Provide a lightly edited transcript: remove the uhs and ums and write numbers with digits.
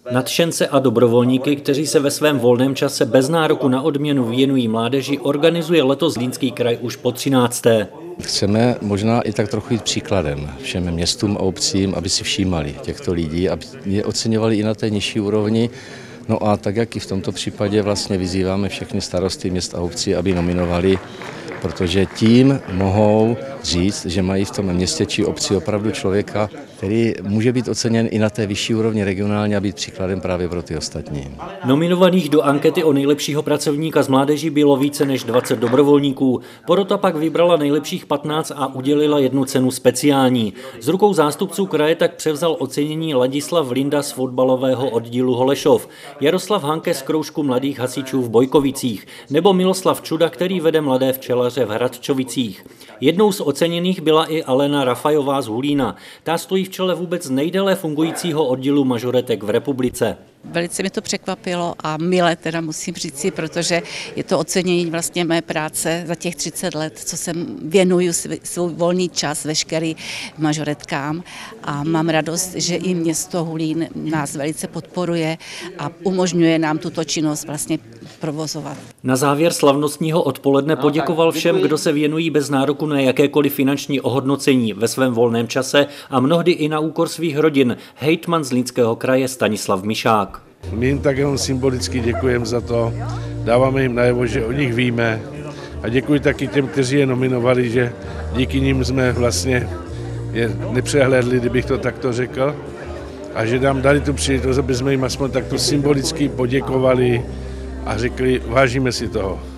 Nadšence a dobrovolníky, kteří se ve svém volném čase bez nároku na odměnu věnují mládeži, organizuje letos Zlínský kraj už po 13. Chceme možná i tak trochu jít příkladem všem městům a obcím, aby si všímali těchto lidí, aby je oceňovali i na té nižší úrovni. No a tak, jak i v tomto případě vlastně vyzýváme všechny starosty měst a obcí, aby nominovali, protože tím mohou říct, že mají v tom městě či obci opravdu člověka, který může být oceněn i na té vyšší úrovni regionálně a být příkladem právě pro ty ostatní. Nominovaných do ankety o nejlepšího pracovníka z mládeží bylo více než 20 dobrovolníků. Porota pak vybrala nejlepších 15 a udělila jednu cenu speciální. Z rukou zástupců kraje tak převzal ocenění Ladislav Linda z fotbalového oddílu Holešov, Jaroslav Hanke z kroužku mladých hasičů v Bojkovicích nebo Miloslav Čuda, který vede mladé včelaře v Hradčovicích. Jednou z oceněných byla i Alena Rafajová z Hulína. Ta stojí v čele vůbec nejdéle fungujícího oddílu mažoretek v republice. Velice mi to překvapilo a milé teda musím říci, protože je to ocenění vlastně mé práce za těch 30 let, co jsem věnuju svůj volný čas veškerý mažoretkám a mám radost, že i město Hulín nás velice podporuje a umožňuje nám tuto činnost vlastně provozovat. Na závěr slavnostního odpoledne poděkoval všem, kdo se věnují bez nároku na jakékoliv finanční ohodnocení ve svém volném čase a mnohdy i na úkor svých rodin, hejtman Zlínského kraje Stanislav Mišák. My jim tak jenom symbolicky děkujeme za to, dáváme jim najevo, že o nich víme a děkuji taky těm, kteří je nominovali, že díky nim jsme vlastně je nepřehlédli, kdybych to takto řekl, a že nám dali tu příležitost, aby jsme jim aspoň takto symbolicky poděkovali a řekli, vážíme si toho.